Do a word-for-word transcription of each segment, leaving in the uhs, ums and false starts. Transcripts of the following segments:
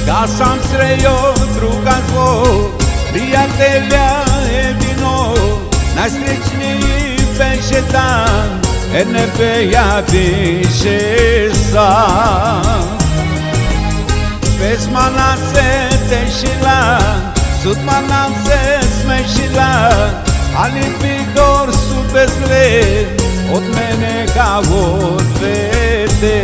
da sam srejo druga zvuk, prijatelja jedino, najsrećniji beše dan, jer ne beja više sam. Pesma nam se tešila, sudba nam se smešila, ali Bigor su bez led, od mene ga odvede.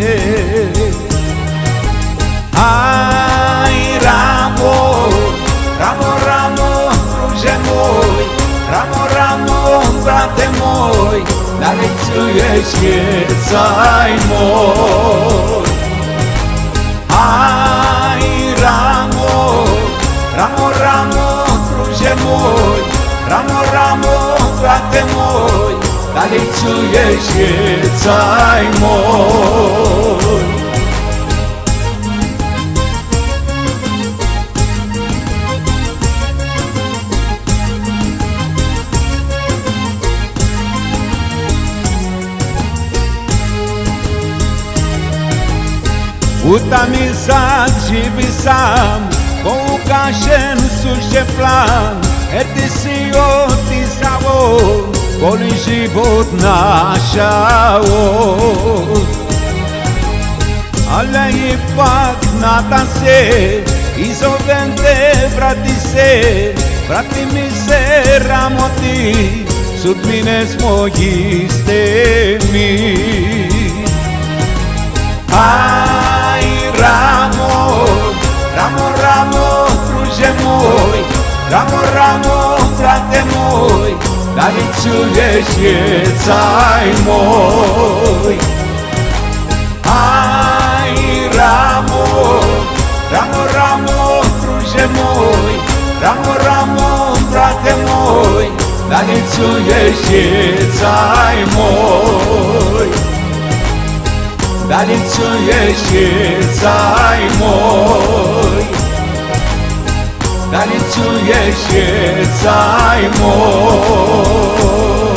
Aj, Ramo, Ramo, Ramo, druže moj, Ramo, Ramo, brate moj, da li čuješ jecaj moj? Aj, Ramo, Ramo, Ramo, druže moj, Ramo, Ramo, brate moj, da li čuješ jecaj moj? Utamizat živi sam, ko ugašen suše plan, jer ti si otisao, voli život našao. Ali ipak nadam se, i zovem te, vrati se, vrati mi se, Ramo ti, sudbine smo iste mi. Aj, Ramo, Ramo, Ramo, druže moj, Ramo, Ramo, brate moj, da li čuješ jecaj moj? Aj, Ramo, Ramo, Ramo, druže moj, Ramo, Ramo, brate moj, da li čuješ jecaj moj? Da li čuješ jecaj moj? Da li čuješ jecaj moj?